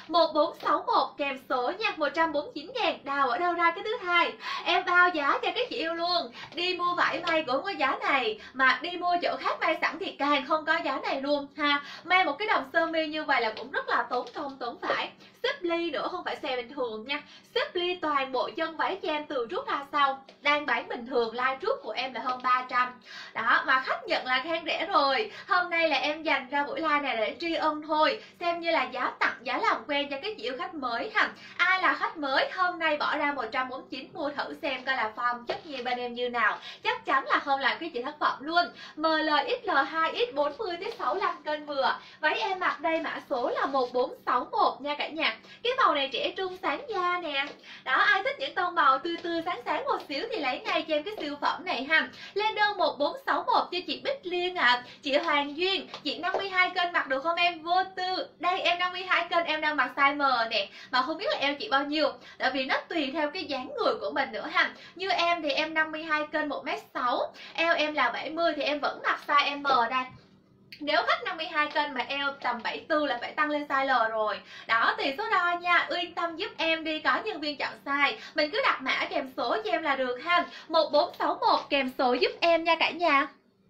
1461 kèm số nha, 149.000. Đào ở đâu ra cái thứ hai? Em bao giá cho các chị yêu luôn. Đi mua vải may cũng không có giá này, mà đi mua chỗ khác may sẵn thì càng không có giá này luôn ha. May một cái đầm sơ mi như vậy là cũng rất là tốn công tốn phải. Xếp ly nữa, không phải xòe bình thường nha. Xếp ly toàn bộ chân váy cho em từ trước ra sau. Đang bán bình thường, live trước của em là hơn 300. Đó, mà khách nhận là khen rẻ rồi. Hôm nay là em dành ra buổi live này để tri ân thôi, xem như là giá tặng, giá làm quen cho các chị yêu khách mới ha. Ai là khách mới hôm nay bỏ ra 149 mua thử xem coi là form chất nhi bên em như nào. Chắc chắn là không làm cái chị thất vọng luôn. ML XL 2X 40 tới 65 cân vừa. Váy em mặc đây mã số là 1461 nha cả nhà. Cái màu này trẻ trung sáng da nè. Đó, ai thích những tông màu tươi tươi sáng sáng một xíu thì lấy ngay cho em cái siêu phẩm này ha. Lên đơn 1461 cho chị Bích Liên ạ. Chị Hoàng Duyên, chị 52 cân mặc được không em? Vô tư. Đây em 52 cân, em đang mặc size M nè. Mà không biết là eo chị bao nhiêu, tại vì nó tùy theo cái dáng người của mình nữa ha. Như em thì em 52 cân 1m6, eo em là 70 thì em vẫn mặc size M đây. Nếu khách 52 cân mà eo tầm 74 là phải tăng lên size L rồi. Đó, tùy số đo nha. Yên tâm giúp em đi, có nhân viên chọn size. Mình cứ đặt mã kèm số cho em là được ha. 1461 kèm số giúp em nha cả nhà.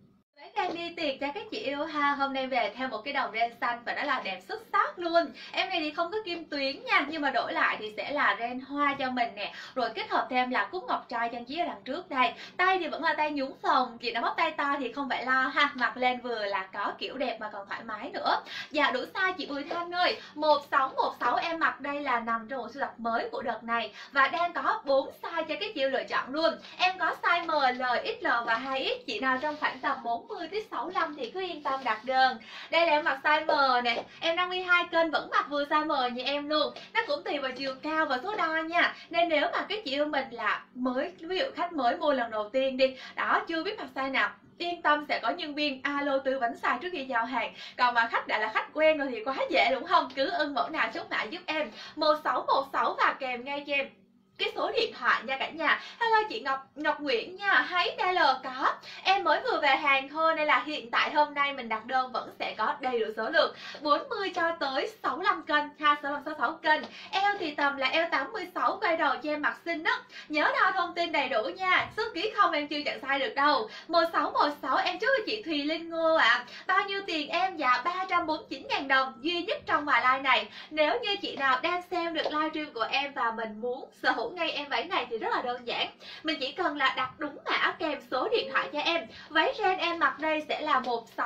Đang đi tiệc cho các chị yêu ha. Hôm nay về theo một cái đồng ren xanh và nó là đẹp xuất sắc luôn. Em này thì không có kim tuyến nha, nhưng mà đổi lại thì sẽ là ren hoa cho mình nè. Rồi kết hợp thêm là cúc ngọc trai trang trí ở đằng trước đây. Tay thì vẫn là tay nhún phồng, chị nào bắp tay to thì không phải lo ha. Mặc lên vừa là có kiểu đẹp mà còn thoải mái nữa. Dạ đủ size chị Bùi Thanh ơi. 1616 em mặc đây là nằm trong một sưu tập mới của đợt này và đang có 4 size cho các chị yêu lựa chọn luôn. Em có size M, L, XL và 2X. Chị nào trong khoảng tầm 40 tới 65 thì cứ yên tâm đặt đơn. Đây là em mặc size M nè, em 52 cân vẫn mặc vừa size M như em luôn. Nó cũng tùy vào chiều cao và số đo nha. Nên nếu mà cái chị yêu mình là mới, ví dụ khách mới mua lần đầu tiên đi, đó chưa biết mặc size nào, yên tâm sẽ có nhân viên alo tư vấn size trước khi giao hàng. Còn mà khách đã là khách quen rồi thì quá dễ đúng không? Cứ ưng mẫu nào chốt mã giúp em 1616 và kèm ngay cho em cái số điện thoại nha cả nhà. Hello chị Ngọc Nguyễn nha, HXL có. Em mới vừa về hàng thôi nên là hiện tại hôm nay mình đặt đơn vẫn sẽ có đầy đủ số lượng 40 cho tới 65 cân ha, 65-66 cân. Eo thì tầm là eo 86, quay đầu cho em mặc xinh đó. Nhớ đo thông tin đầy đủ nha, số ký không em chưa chặn sai được đâu. 1616 em chúc cho chị Thùy Linh Ngô ạ. Bao nhiêu tiền em? Dạ 349.000 đồng duy nhất trong bài live này. Nếu như chị nào đang xem được livestream của em và mình muốn sở hữu ngay em váy này thì rất là đơn giản. Mình chỉ cần là đặt đúng mã kèm số điện thoại cho em. Váy ren em mặc đây sẽ là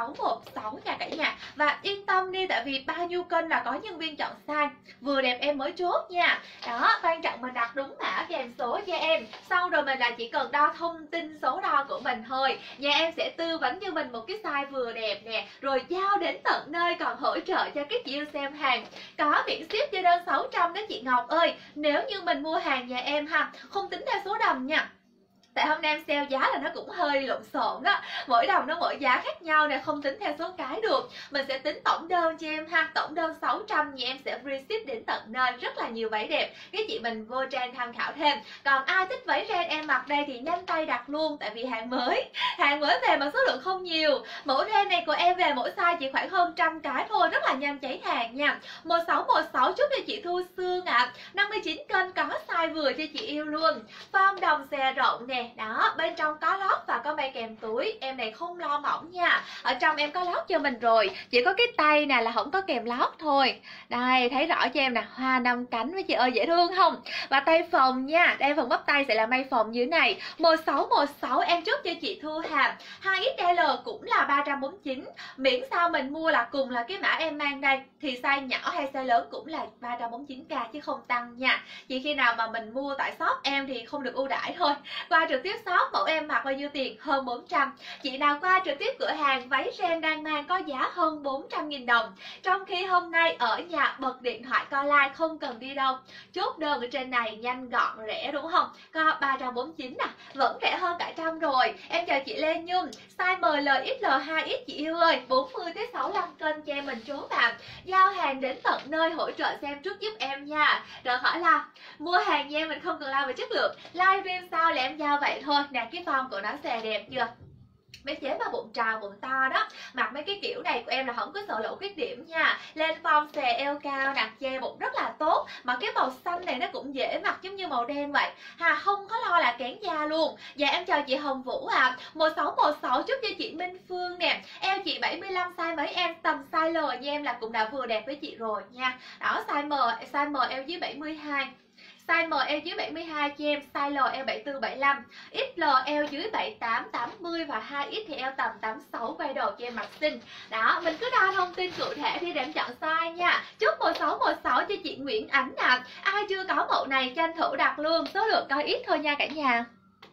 1616 nha cả nhà. Và yên tâm đi, tại vì bao nhiêu cân là có nhân viên chọn size. Vừa đẹp em mới chốt nha. Đó, quan trọng mình đặt đúng mã kèm số cho em. Xong rồi mình là chỉ cần đo thông tin số đo của mình thôi. Nhà em sẽ tư vấn cho mình một cái size vừa đẹp nè, rồi giao đến tận nơi, còn hỗ trợ cho các chị yêu xem hàng. Có miễn ship cho đơn 600 đó chị Ngọc ơi. Nếu như mình mua hàng nhà em ha, không tính theo số đầm nha. Tại hôm nay em sale giá là nó cũng hơi lộn xộn đó. Mỗi đồng nó mỗi giá khác nhau nè, không tính theo số cái được. Mình sẽ tính tổng đơn cho em ha. Tổng đơn 600 thì em sẽ free ship đến tận nơi. Rất là nhiều váy đẹp, cái chị mình vô trang tham khảo thêm. Còn ai thích váy ren em mặc đây thì nhanh tay đặt luôn. Tại vì hàng mới về mà số lượng không nhiều. Mẫu ren này của em về mỗi size chỉ khoảng hơn 100 cái thôi, rất là nhanh cháy hàng nha. 1616 chúc cho chị Thu Sương ạ. 59 cân có size vừa cho chị yêu luôn. Form đồng xòe rộng nè. Đó, bên trong có lót và có may kèm túi. Em này không lo mỏng nha. Ở trong em có lót cho mình rồi. Chỉ có cái tay nè là không có kèm lót thôi. Đây, thấy rõ cho em nè. Hoa 5 cánh với chị ơi, dễ thương không? Và tay phồng nha. Đây phần bắp tay sẽ là may phồng dưới này. 1616 em chốt cho chị Thu Hàm. 2XL cũng là 349. Miễn sao mình mua là cùng là cái mã em mang đây, thì size nhỏ hay size lớn cũng là 349k chứ không tăng nha. Chỉ khi nào mà mình mua tại shop em thì không được ưu đãi thôi. Qua trực tiếp shop mẫu em mặc bao nhiêu tiền? Hơn 400. Chị nào qua trực tiếp cửa hàng váy ren đang mang có giá hơn 400.000 đồng. Trong khi hôm nay ở nhà bật điện thoại coi live không cần đi đâu. Chốt đơn ở trên này nhanh gọn rẻ đúng không? Có 349 nè, vẫn rẻ hơn cả trăm rồi. Em chào chị Lê Nhung. Size ML, XL, 2X chị yêu ơi. 40 tới 65 cân cho em mình chốt ạ. Giao hàng đến tận nơi, hỗ trợ xem trước giúp em nha. Rồi hỏi là mua hàng nha, mình không cần lo về chất lượng. Livestream sao là em giao vậy thôi. Nè, cái form của nó xòe đẹp chưa? Mấy chế mà bụng trào bụng to đó, mặc mấy cái kiểu này của em là không có sợ lỗ khuyết điểm nha. Lên form xòe eo cao nè, che bụng rất là tốt. Mà cái màu xanh này nó cũng dễ mặc giống như màu đen vậy ha, không có lo là kén da luôn. Dạ em chào chị Hồng Vũ ạ. 1616 chúc cho chị Minh Phương nè. Eo chị 75 size mấy em, tầm size L như em là cũng đã vừa đẹp với chị rồi nha. Đó, size M eo dưới 72. Size M eo dưới 72 cho em, size L eo 74 75, XL eo dưới 78 80 và 2X thì eo tầm 86, quay đầu cho em mặc xinh. Đó, mình cứ đo thông tin cụ thể thì để em chọn size nha. Chúc 1616 cho chị Nguyễn Ánh ạ. Ai chưa có mẫu này tranh thủ đặt luôn, số lượng có ít thôi nha cả nhà.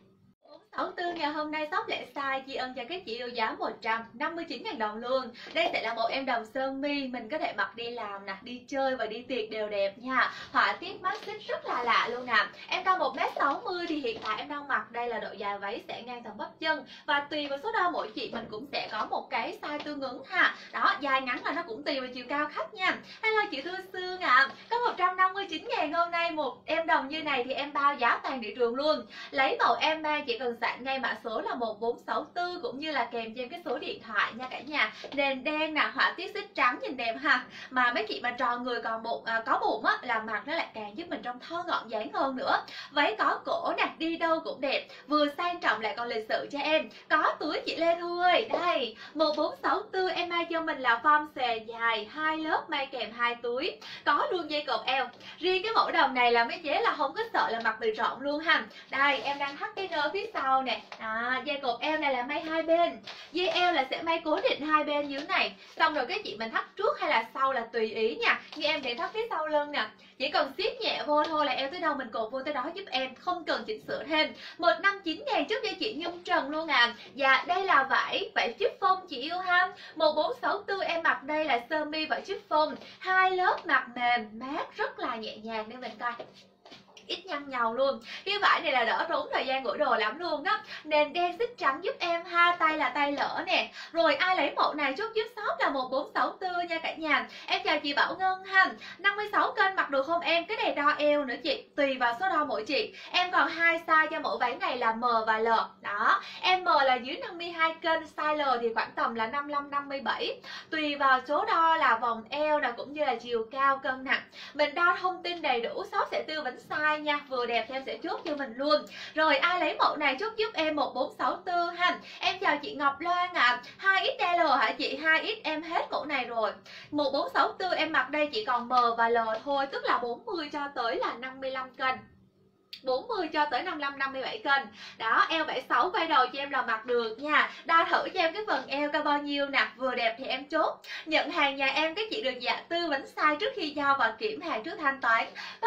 64 ngày hôm nay shop lẻ size tri ân cho các chị yêu giá 159.000 đồng luôn. Đây sẽ là một em đồng sơ mi mình có thể mặc đi làm nè, đi chơi và đi tiệc đều đẹp nha. Họa tiết mắt xích rất là lạ luôn nè. Em cao 1m60 thì hiện tại em đang mặc đây là độ dài váy sẽ ngang tầm bắp chân, và tùy vào số đo mỗi chị mình cũng sẽ có một cái size tương ứng ha. Đó, dài ngắn là nó cũng tùy vào chiều cao khách nha. Hello chị Thư Sương ạ. Có 159.000 hôm nay một em đồng như này thì em bao giá toàn thị trường luôn. Lấy mẫu em mang chỉ cần soạn ngay mã số là 1464 cũng như là kèm cho em cái số điện thoại nha cả nhà. Nền đen nè, họa tiết xích trắng nhìn đẹp ha. Mà mấy chị mà tròn người còn bụng có bụng á là mặc nó lại càng giúp mình trông thon gọn dáng hơn nữa. Váy có cổ nè, đi đâu cũng đẹp, vừa sang trọng lại còn lịch sự cho em. Có túi chị Lê Thu ơi. Đây, 1464 em may cho mình là form xòe dài 2 lớp may kèm 2 túi. Có luôn dây cột eo. Riêng cái mẫu đồng này là mấy chế là không có sợ là mặc bị rộng luôn ha. Đây, em đang thắt cái nơ phía sau nè. Dây cột eo này là may hai bên. Dây eo là sẽ may cố định hai bên dưới này. Xong rồi cái chị mình thắt trước hay là sau là tùy ý nha. Như em để thắt phía sau lưng nè. Chỉ cần siết nhẹ vô thôi là eo tới đâu mình cột vô tới đó giúp em, không cần chỉnh sửa thêm. 159.000 trước cho chị Nhung Trần luôn à. Dạ đây là vải chiffon chị yêu ha. 1464 em mặc đây là sơ mi vải chiffon, 2 lớp mặc mềm mát rất là nhẹ nhàng. Để mình coi ít nhăn nhầu luôn. Cái vải này là đỡ tốn thời gian gửi đồ lắm luôn đó. Nền đen xích trắng giúp em ha, tay là tay lỡ nè. Rồi ai lấy mẫu này chốt giúp shop là 1464 nha cả nhà. Em chào chị Bảo Ngân ha. 56 cân mặc được không em? Cái này đo eo nữa chị, tùy vào số đo mỗi chị. Em còn 2 size cho mẫu váy này là M và L. Đó, em M là dưới 52 cân, size L thì khoảng tầm là 55 57. Tùy vào số đo là vòng eo là cũng như là chiều cao cân nặng. Mình đo thông tin đầy đủ, shop sẽ tư vấn size nha, vừa đẹp thì em sẽ chốt cho mình luôn. Rồi ai lấy mẫu này chốt giúp em 1464 ha. Em chào chị Ngọc Loan ạ. 2XL hả chị? 2X em hết mẫu này rồi. 1464 em mặc đây chỉ còn M và L thôi, tức là 40 cho tới là 55 cân. 40 cho tới 55 57 cân. Đó, eo 76 quay đầu cho em là mặc được nha. Đo thử cho em cái phần eo cao bao nhiêu nè, vừa đẹp thì em chốt. Nhận hàng nhà em các chị được tư vấn size trước khi giao và kiểm hàng trước thanh toán. Có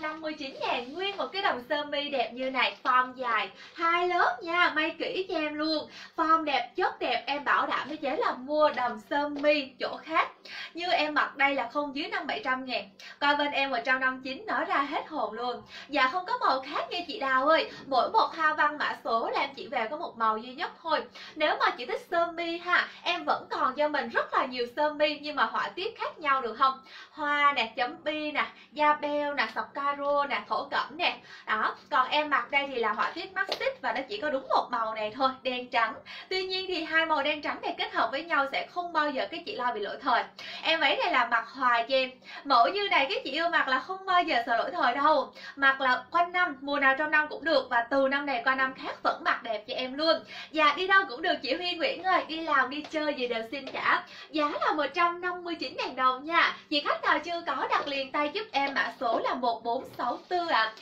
159.000 nguyên một cái đầm sơ mi đẹp như này, form dài, 2 lớp nha, may kỹ cho em luôn. Form đẹp, chất đẹp, em bảo đảm với chế là mua đầm sơ mi chỗ khác. Như em mặc đây là không dưới 500-700.000. Coi bên em 159 nói ra hết hồn luôn. Dạ không có màu khác nha chị Đào ơi. Mỗi một hoa văn mã số là em chỉ về có một màu duy nhất thôi. Nếu mà chị thích sơ mi ha, em vẫn còn cho mình rất là nhiều sơ mi nhưng mà họa tiết khác nhau được không? Hoa nè, chấm bi nè, da beo nè, sọc caro nè, thổ cẩm nè. Đó, còn em mặc đây thì là họa tiết mắt xích và nó chỉ có đúng một màu này thôi, đen trắng. Tuy nhiên thì hai màu đen trắng này kết hợp với nhau sẽ không bao giờ cái chị lo bị lỗi thời. Em váy này là mặc hoài cho em. Mẫu như này cái chị yêu mặc là không bao giờ sợ lỗi thời đâu. Mặc là quanh năm, mùa nào trong năm cũng được và từ năm này qua năm khác vẫn mặc đẹp cho em luôn. Dạ đi đâu cũng được chị Huy Nguyễn ơi, đi làm đi chơi gì đều xin cả. Giá là 159.000 đồng nha. Chị khách nào chưa có đặt liền tay giúp em, mã số là 1464 ạ.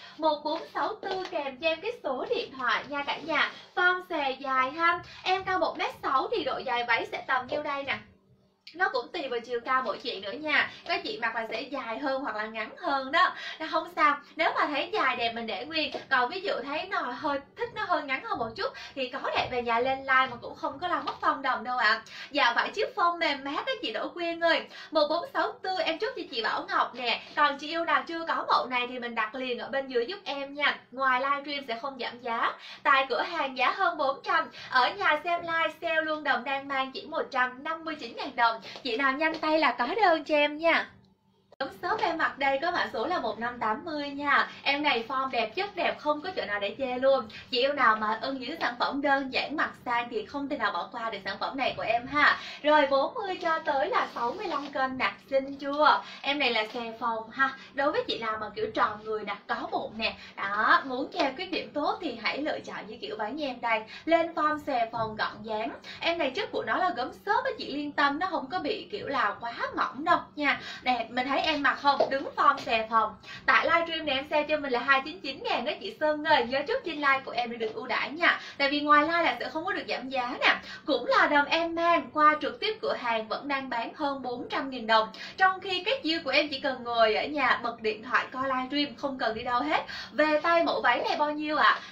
1464 kèm cho em cái số điện thoại nha cả nhà. Form xòe dài ha. Em cao 1m6 thì độ dài váy sẽ tầm nhiêu đây nè. Nó cũng tùy vào chiều cao mỗi chị nữa nha. Các chị mặc là sẽ dài hơn hoặc là ngắn hơn đó. Nó không sao. Nếu mà thấy dài đẹp mình để nguyên. Còn ví dụ thấy nó hơi thích nó hơi ngắn hơn một chút thì có để về nhà lên like mà cũng không có làm mất phong đồng đâu ạ. Dạ phải chiếc phông mềm mát các chị Đỗ Quyên ơi. 1464 em chúc cho chị Bảo Ngọc nè. Còn chị yêu nào chưa có mẫu này thì mình đặt liền ở bên dưới giúp em nha. Ngoài livestream sẽ không giảm giá. Tại cửa hàng giá hơn 400. Ở nhà xem live sale luôn, đồng đang mang chỉ 159.000 đồng. Chị nào nhanh tay là có đơn cho em nha. Tấm shop em mặc đây có mã số là 1580 nha. Em này form đẹp, chất đẹp, không có chỗ nào để chê luôn. Chị yêu nào mà ưng những sản phẩm đơn giản mặc sang thì không thể nào bỏ qua được sản phẩm này của em ha. Rồi 40 cho tới là 65 cân nè, xinh chưa? Em này là xòe phồng ha. Đối với chị nào mà kiểu tròn người nè, có bụng nè, đó, muốn cho em khuyết điểm tốt thì hãy lựa chọn như kiểu váy như em đây. Lên form xòe phồng gọn dáng. Em này chất của nó là gấm xốp á, chị liên tâm, nó không có bị kiểu là quá mỏng đâu nha. Đẹp, mình thấy em mặc không đứng form xòe phồng. Tại livestream này em sale cho mình là 299.000 đó chị Sơn ơi, nhớ trước trên like của em để được ưu đãi nha. Tại vì ngoài like là sẽ không có được giảm giá nè. Cũng là đầm em mang qua trực tiếp cửa hàng vẫn đang bán hơn 400.000 đồng. Trong khi cái chiêu của em chỉ cần ngồi ở nhà bật điện thoại coi livestream, không cần đi đâu hết. Về tay mẫu váy này bao nhiêu ạ?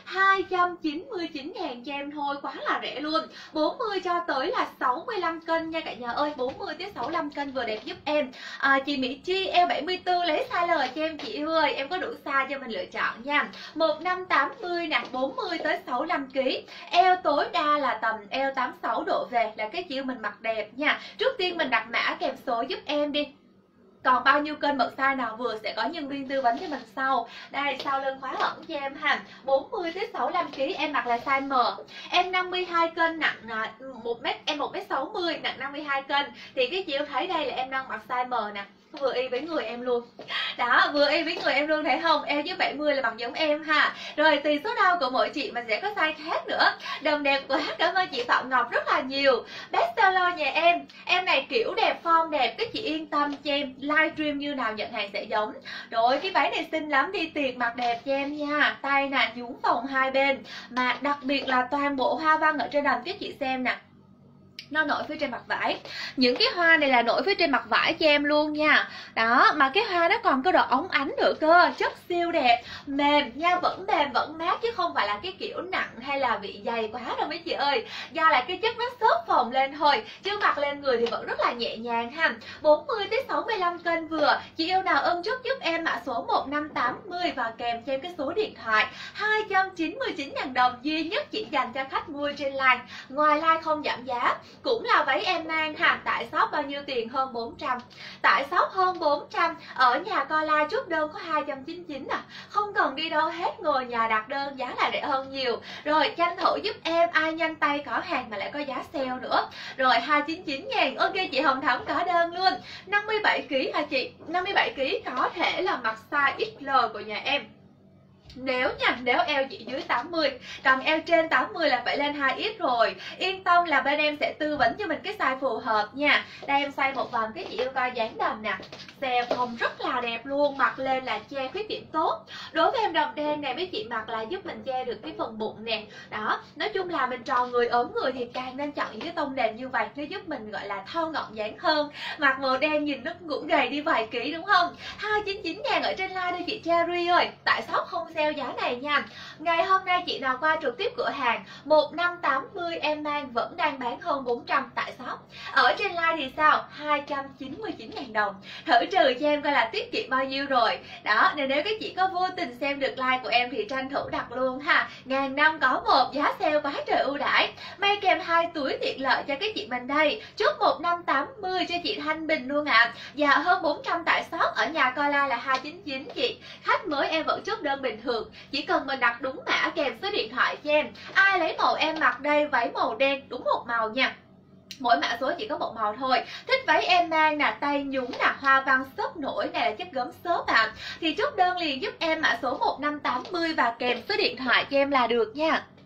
299.000 cho em thôi, quá là rẻ luôn. 40 cho tới là 65 cân nha cả nhà ơi, 40 tới 65 cân vừa đẹp giúp em. Chị Mỹ Chi eo 74 lấy size L cho em chị ơi, em có đủ size cho mình lựa chọn nha. 1580 nè, 40 tới 65 kg. Eo tối đa là tầm eo 86 độ về là cái chiêu mình mặc đẹp nha. Trước tiên mình đặt mã kèm số giúp em đi. Còn bao nhiêu cân bậc size nào vừa sẽ có nhân viên tư vấn cho mình sau. Đây, sau lưng khóa ẩn cho em ha. 40 tới 65 kg em mặc là size M. Em 52 cân nặng 1m, em 1m60 nặng 52 cân thì cái chiêu thấy đây là em đang mặc size M nè. Vừa y với người em luôn. Đó, vừa y với người em luôn thấy không? Eo dưới 70 là mặc giống em ha. Rồi tùy số đo của mỗi chị mà sẽ có size khác nữa. Đầm đẹp quá, cảm ơn chị Phạm Ngọc rất là nhiều. Bestseller nhà em này kiểu đẹp, form đẹp, các chị yên tâm cho em. Livestream như nào nhận hàng sẽ giống. Rồi cái váy này xinh lắm, đi tiệc mặc đẹp cho em nha. Tay nè, nhún vòng hai bên. Mà đặc biệt là toàn bộ hoa văn ở trên đầm các chị xem nè. nó nổi phía trên mặt vải. Những cái hoa này là nổi phía trên mặt vải cho em luôn nha. Đó, mà cái hoa nó còn có độ óng ánh nữa cơ, chất siêu đẹp, mềm nha, vẫn mềm vẫn mát chứ không phải là cái kiểu nặng hay là bị dày quá đâu mấy chị ơi. Do là cái chất nó xốp phồng lên thôi, chứ mặc lên người thì vẫn rất là nhẹ nhàng ha. 40 tới 65 cân vừa. Chị yêu nào ưng giúp em mã số 1580 và kèm cho em cái số điện thoại 299.000 đồng duy nhất chỉ dành cho khách mua trên live. Ngoài live không giảm giá, cũng là váy em mang ha. Tại shop bao nhiêu tiền? Hơn 400. Tại shop hơn 400. Ở nhà coi live chốt đơn có 299 à. Không cần đi đâu hết, ngồi nhà đặt đơn giá là rẻ hơn nhiều. Rồi tranh thủ giúp em, ai nhanh tay có hàng mà lại có giá sale nữa. Rồi 299.000. Ok chị Hồng Thắm có đơn luôn. 57kg hả chị? 57kg có thể là mặc size XL của nhà em. Nếu eo chị dưới 80, còn eo trên 80 là phải lên 2X rồi. Yên tâm là bên em sẽ tư vấn cho mình cái size phù hợp nha. Đây em size một vòng cái chị yêu coi dáng đầm nè. Xè phồng rất là đẹp luôn, mặc lên là che khuyết điểm tốt. Đối với em đầm đen này mấy chị mặc là giúp mình che được cái phần bụng nè. Đó, nói chung là mình tròn người ốm người thì càng nên chọn những cái tông đen như vậy, nó giúp mình gọi là thon gọn dáng hơn. Mặc màu đen nhìn nó cũng gầy đi vài ký đúng không? 299.000 ở trên live đây chị Cherry ơi. Tại shop không sale giá này nha. Ngày hôm nay chị nào qua trực tiếp cửa hàng 1580 em mang vẫn đang bán hơn 400 tại shop. Ở trên live thì sao? 299.000 đồng. Thử trừ cho em coi là tiết kiệm bao nhiêu rồi. Đó, nên nếu các chị có vô tình xem được live của em thì tranh thủ đặt luôn ha. Ngàn năm có một, giá sale quá trời ưu đãi. May kèm 2 túi tiện lợi cho các chị mình đây. Chốt 1580 cho chị Thanh Bình luôn ạ. Và hơn 400 tại shop, ở nhà coi live là 299 chị. Khách mới em vẫn chốt đơn bình thường, chỉ cần mình đặt đúng mã kèm số điện thoại cho em. Ai lấy màu em mặc đây, váy màu đen đúng một màu nha. Mỗi mã số chỉ có một màu thôi. Thích váy em mang nè, tay nhúng nè, hoa văn xốp nổi này là chất gấm xốp thì chốt đơn liền giúp em mã số 1580 và kèm số điện thoại cho em là được nha.